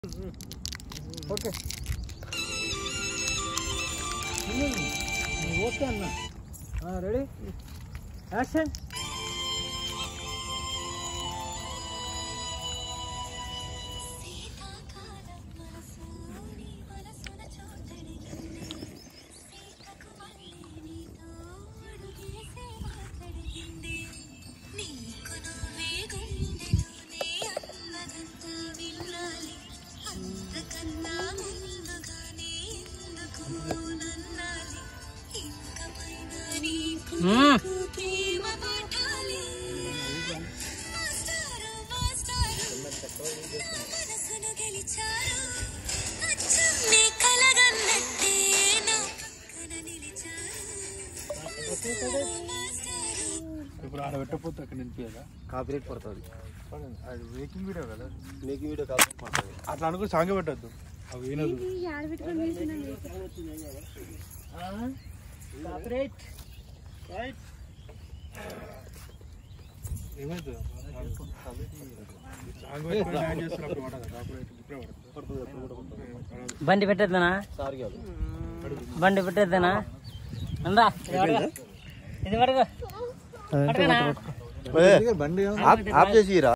okay okay అన్న ready action ఇప్పుడు ఆడబెట్టకపోతే అక్కడ నిలిపేదా కాపీరైట్ పడుతుంది అది మేకింగ్ వీడియో కదా మేకింగ్ వీడియో కాపీరైట్ పడుతుంది అట్లా అనుకో సాంగ్ పెట్టద్దు అవి వినదు ఏమైతుంది బండి పెట్టేద్దానా బండి పెట్టేద్దానా అందా ఇది పడుకో బండి ఆఫ్ చేసిరా